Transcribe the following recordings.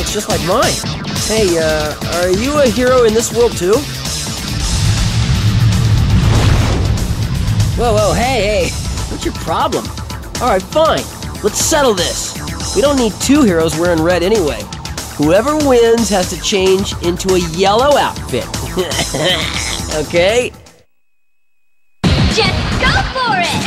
looks just like mine. Hey, are you a hero in this world too? Whoa, hey, what's your problem? Alright, fine, let's settle this. We don't need two heroes wearing red anyway. Whoever wins has to change into a yellow outfit. Okay? Just go for it!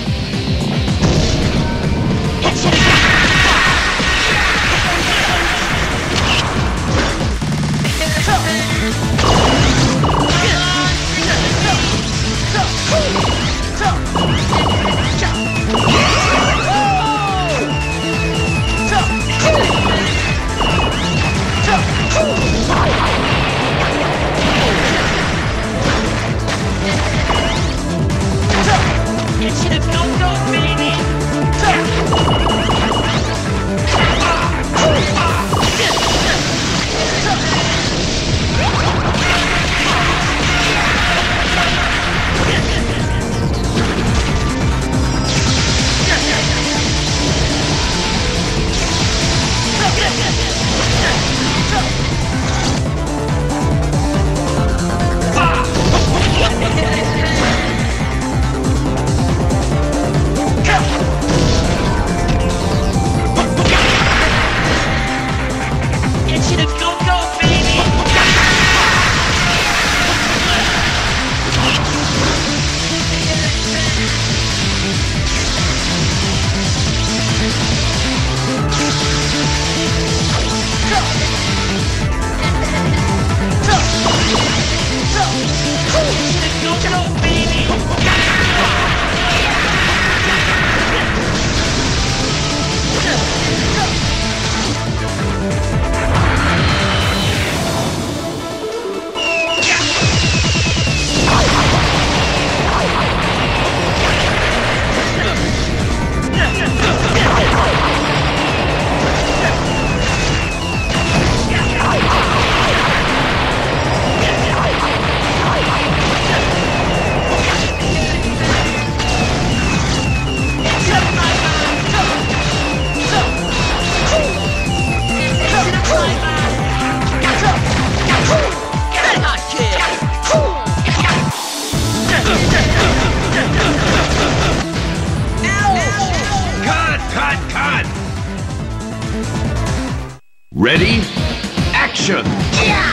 Ready? Action! Yeah!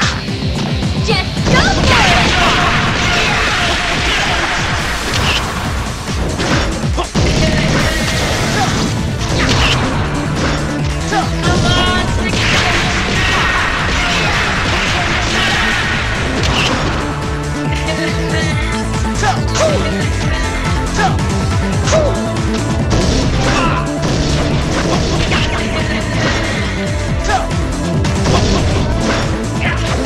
Just go for it! Yeah!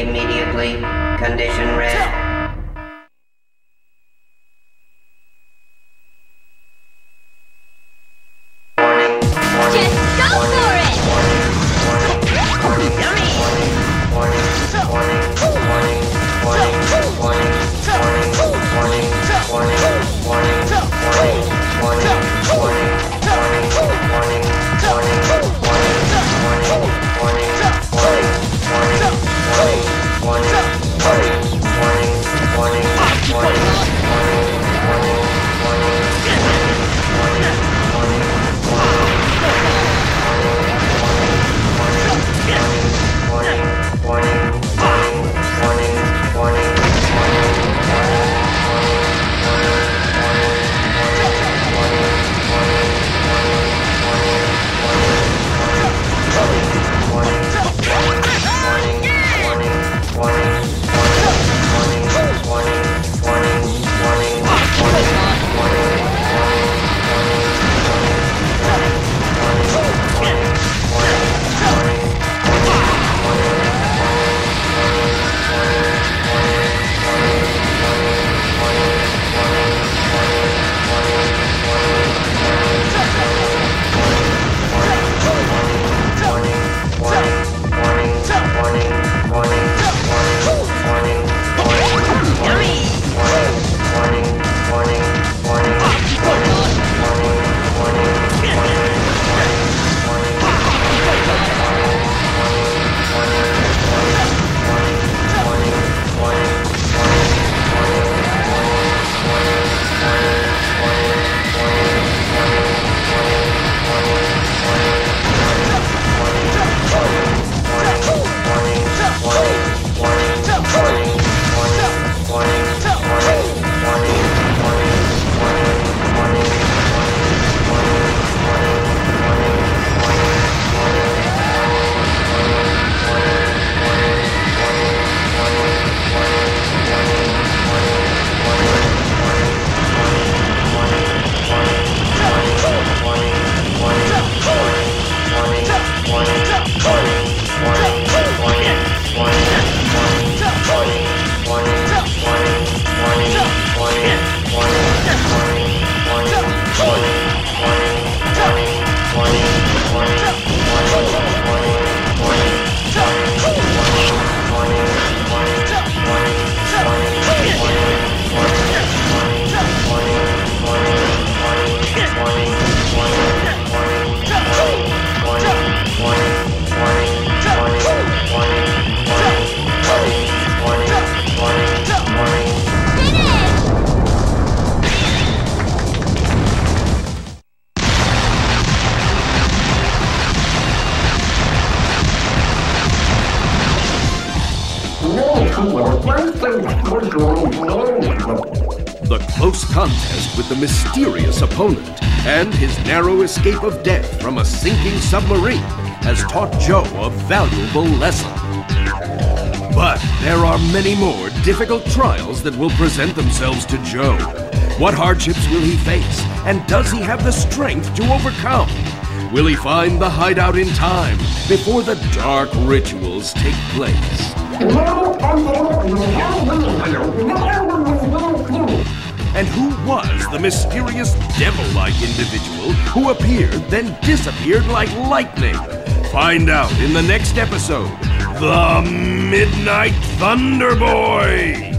immediately. Condition red. Just go for it! The close contest with the mysterious opponent and his narrow escape of death from a sinking submarine has taught Joe a valuable lesson. But there are many more difficult trials that will present themselves to Joe. What hardships will he face, and does he have the strength to overcome? Will he find the hideout in time before the dark rituals take place? And who was the mysterious devil-like individual who appeared then disappeared like lightning? Find out in the next episode, The Midnight Thunder Boy!